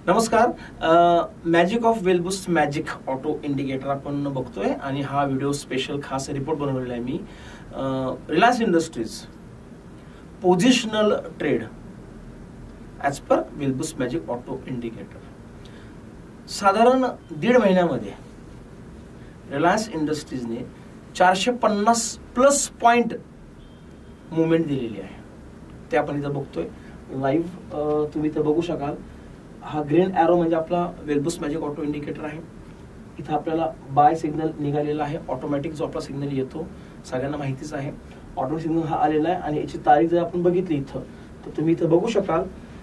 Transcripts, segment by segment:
नमस्कार. Magic of Wellboost magic auto indicator आपण बघतोय आणि हा व्हिडिओ स्पेशल खास रिपोर्ट बनवलेला आहे मी. Reliance Industries positional trade as per Wellboost magic auto indicator. साधारण 1.5 महिन्यामध्ये रिलायन्स इंडस्ट्रीजने 450+ पॉइंट मुवमेंट दिलेली आहे. ते आपण इथं बघतोय लाईव्ह. तुम्ही इथं बघू शकाल. हा ग्रीन ॲरो म्हणजे आपला वेलबुस्ट मॅजिक ऑटो इंडिकेटर आहे. इथं आपल्याला बाय सिग्नल निघालेला आहे. ऑटोमॅटिक जो आपला सिग्नल येतो सगळ्यांना माहितीच आहे. ऑटो सिग्नल हा आलेला आहे आणि याची तारीख जर आपण बघितली इथं तर तुम्ही इथं बघू शकाल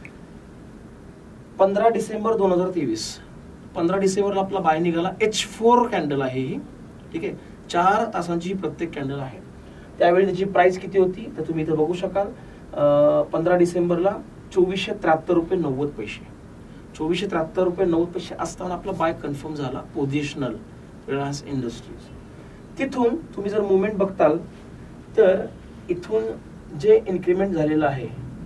15 डिसेंबर 2023. 15 डिसेंबरला आपला बाय निघाला. H4 कॅन्डल आहे ही. ठीक आहे. 4 तासांची प्रत्येक कॅन्डल आहे. त्यावेळी त्याची प्राइस किती होती तर तुम्ही इथं बघू शकाल. 15 डिसेंबरला 2473 रुपये 90 पैसे. 2473 रुपये 90 पैसे असताना आपला बाय कन्फर्म झाला पोझिशनल रिलायन्स इंडस्ट्रीज. तिथून तुम्ही जर मुवमेंट बघताल तर इथून जे इन्क्रीमेंट झालेलं आहे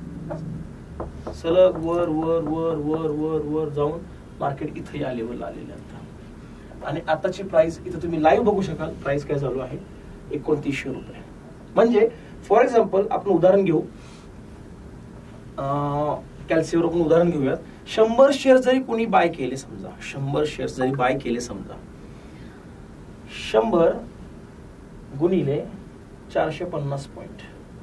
सलग वर वर वर वर वर वर जाऊन मार्केट इथे या लेवलला आलेलं आहे. आणि आताची प्राइस इथं तुम्ही लाईव्ह बघू शकाल. प्राइस काय चालू आहे 2900 रुपये. म्हणजे फॉर एक्झाम्पल आपण उदाहरण घेऊ. कॅल्सिओवर आपण उदाहरण घेऊयात. 100 शेअर जरी कोणी बाय केले समजा, 100 शेअर जरी बाय केले समजा, 100 गुणिले 450 पॉइंट,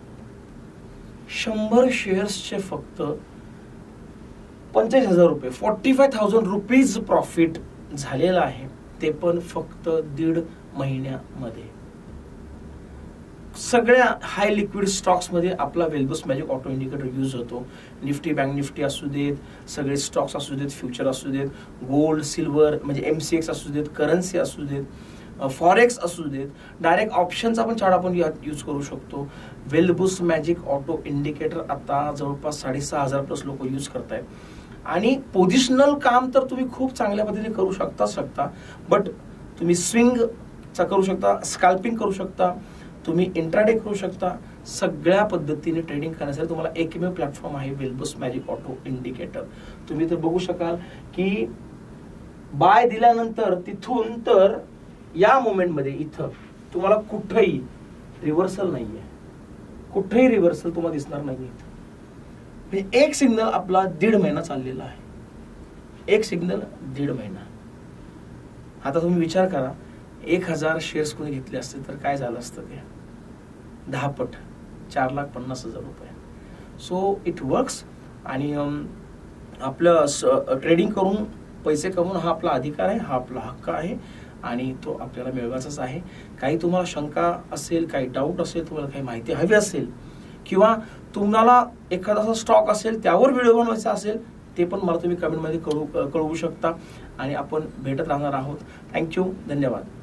100 शेअर्सचे फक्त 45,000 रुपये, 45,000 रुपीज प्रॉफिट झालेला आहे. ते पण फक्त 1.5 महिन्यामध्ये. सगळ्या हाय लिक्विड स्टॉक्स मध्ये आपला Wellboost magic auto indicator use होतो. निफ्टी, बँक निफ्टी असू देत, सगळे स्टॉक्स असू देत, फ्युचर असू देत, गोल्ड, सिल्वर म्हणजे MCX असू देत, करन्सी असू देत, फॉरेक्स असू देत, डायरेक्ट ऑप्शनचा पण चार्ट आपण यूज करू शकतो. वेलबुस्ट मॅजिक ऑटो इंडिकेटर आता जवळपास 6,500+ लोक यूज करतायत. आणि पोझिशनल काम तर तुम्ही खूप चांगल्या पद्धतीने करू शकता. बट तुम्ही स्विंगचा करू शकता, स्कॅल्पिंग करू शकता, तुम्ही इंट्राडे करू शकता. सगळ्या पद्धतीने ट्रेडिंग करण्यासाठी तुम्हाला एकमेव प्लॅटफॉर्म आहे वेलबुस्ट मॅजिक ऑटो इंडिकेटर. तुम्ही तर बघू शकाल की बाय दिल्यानंतर तिथून तर या मोमेंटमध्ये इथं तुम्हाला कुठेही रिव्हर्सल नाहीये. कुठेही रिव्हर्सल तुम्हाला दिसणार नाही. म्हणजे एक सिग्नल आपला 1.5 महिना चाललेला आहे. एक सिग्नल 1.5 महिना. आता तुम्ही विचार करा 1000 शेअर्स कोणी घेतले असते तर काय झालं असतं ते 10 पट 4,50,000 रुपये. So it works. आणि आपलं ट्रेडिंग करून पैसे कमवून हा आपला अधिकार आहे, हा आपला हक्क आहे आणि तो आपल्याला मिळवायचाच आहे. काही तुम्हाला शंका असेल, काही डाऊट असेल, तुम्हाला काही माहिती हवी असेल किंवा तुम्हाला एखादा स्टॉक असेल त्यावर व्हिडिओ बनवायचा असेल ते पण मला तुम्ही कमेंटमध्ये कळवू शकता आणि आपण भेटत राहणार आहोत. थँक्यू. धन्यवाद.